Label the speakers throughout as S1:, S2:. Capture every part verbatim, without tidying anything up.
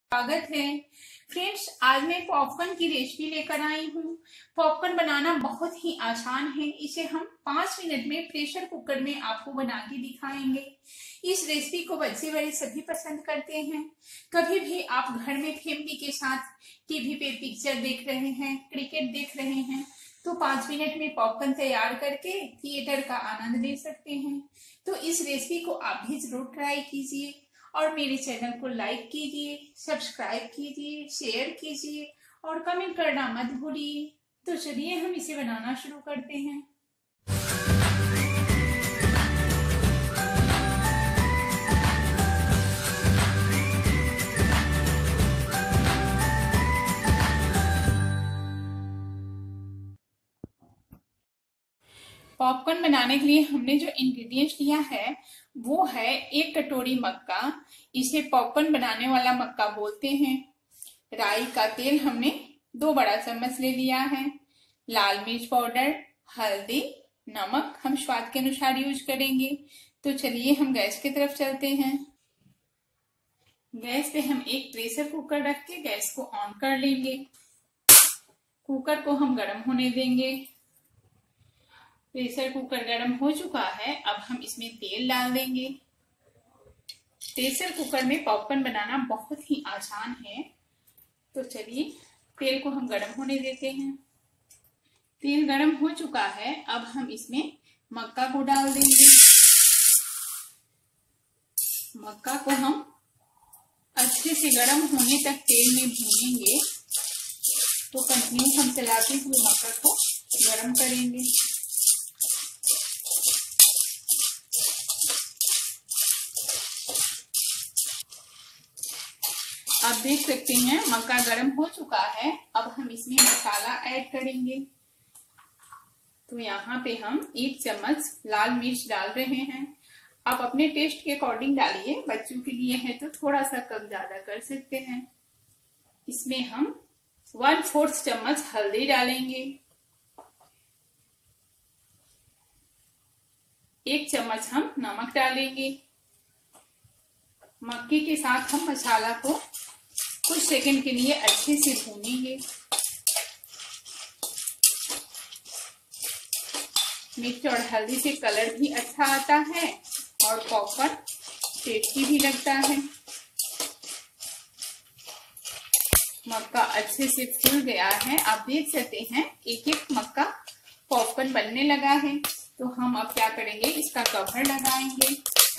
S1: स्वागत है फ्रेंड्स। आज मैं पॉपकॉर्न की रेसिपी लेकर आई हूँ। पॉपकॉर्न बनाना बहुत ही आसान है। इसे हम पाँच मिनट में प्रेशर कुकर में आपको बना के दिखाएंगे। इस रेसिपी को बच्चे बड़े सभी पसंद करते हैं। कभी भी आप घर में फैमिली के साथ टीवी पे पिक्चर देख रहे हैं, क्रिकेट देख रहे हैं, तो पाँच मिनट में पॉपकॉर्न तैयार करके थिएटर का आनंद ले सकते हैं। तो इस रेसिपी को आप भी जरूर ट्राई कीजिए और मेरे चैनल को लाइक कीजिए, सब्सक्राइब कीजिए, शेयर कीजिए और कमेंट करना मत भूलिए। तो चलिए हम इसे बनाना शुरू करते हैं। पॉपकॉर्न बनाने के लिए हमने जो इंग्रेडिएंट्स लिया है वो है एक कटोरी मक्का। इसे पॉपकॉर्न बनाने वाला मक्का बोलते हैं। राई का तेल हमने दो बड़ा चम्मच ले लिया है। लाल मिर्च पाउडर, हल्दी, नमक हम स्वाद के अनुसार यूज करेंगे। तो चलिए हम गैस की तरफ चलते हैं। गैस पे हम एक प्रेशर कुकर रख के गैस को ऑन कर लेंगे। कुकर को हम गर्म होने देंगे। प्रेशर कुकर गर्म हो चुका है। अब हम इसमें तेल डाल देंगे। प्रेशर कुकर में पॉपकॉर्न बनाना बहुत ही आसान है। तो चलिए तेल को हम गर्म होने देते हैं। तेल गर्म हो चुका है। अब हम इसमें मक्का को डाल देंगे। मक्का को हम अच्छे से गर्म होने तक तेल में भूनेंगे। तो कंटिन्यू हम चलाते हुए मक्का को गर्म करेंगे। आप देख सकते हैं मक्का गर्म हो चुका है। अब हम इसमें मसाला ऐड करेंगे। तो यहाँ पे हम एक चम्मच लाल मिर्च डाल रहे हैं। आप अपने टेस्ट के अकॉर्डिंग डालिए। बच्चों के लिए है तो थोड़ा सा कम ज्यादा कर सकते हैं। इसमें हम वन फोर्थ चम्मच हल्दी डालेंगे। एक चम्मच हम नमक डालेंगे। मक्के के साथ हम मसाला को कुछ सेकंड के लिए अच्छे से भूनेंगे। मिर्च और हल्दी से कलर भी अच्छा आता है और पॉपकॉर्न टेस्टी भी लगता है। मक्का अच्छे से फूल गया है। आप देख सकते हैं एक एक मक्का पॉपकॉर्न बनने लगा है। तो हम अब क्या करेंगे, इसका कवर लगाएंगे।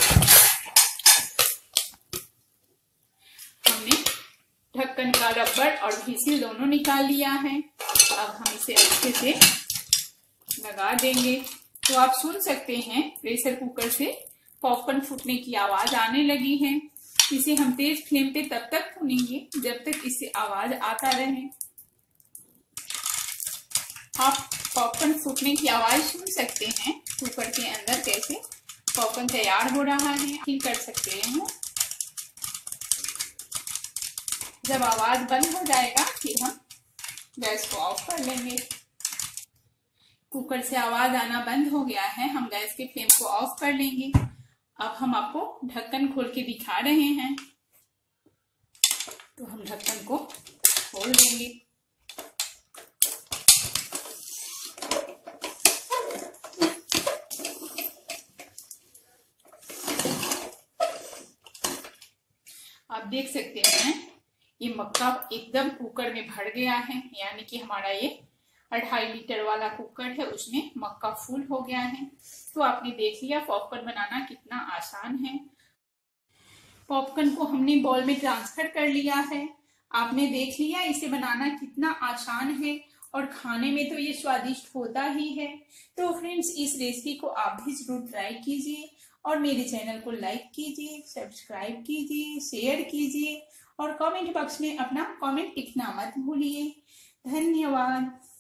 S1: हमने ढक्कन का रबर और व्हिसिल दोनों निकाल लिया है। अब हम इसे अच्छे से लगा देंगे। तो आप सुन सकते हैं प्रेशर कुकर से पॉपकॉर्न फूटने की आवाज आने लगी है। इसे हम तेज फ्लेम पे तब तक भूनेंगे जब तक इससे आवाज आता रहे। आप पॉपकॉर्न फूटने की आवाज सुन सकते हैं। कुकर के अंदर कैसे पॉपकॉर्न तैयार हो रहा है फील कर सकते हैं। जब आवाज बंद हो जाएगा फिर हम गैस को ऑफ कर लेंगे। कुकर से आवाज आना बंद हो गया है। हम गैस के फ्लेम को ऑफ कर लेंगे। अब हम आपको ढक्कन खोल के दिखा रहे हैं। तो हम ढक्कन को खोल देंगे। आप देख सकते हैं ये मक्का एकदम कुकर में भर गया है। यानी कि हमारा ये अढ़ाई लीटर वाला कुकर है, उसमें मक्का फुल हो गया है। तो आपने देख लिया पॉपकॉर्न बनाना कितना आसान है। पॉपकॉर्न को हमने बॉल में ट्रांसफर कर लिया है। आपने देख लिया इसे बनाना कितना आसान है और खाने में तो ये स्वादिष्ट होता ही है। तो फ्रेंड्स इस रेसिपी को आप भी जरूर ट्राई कीजिए और मेरे चैनल को लाइक कीजिए, सब्सक्राइब कीजिए, शेयर कीजिए और कमेंट बॉक्स में अपना कमेंट लिखना मत भूलिए। धन्यवाद।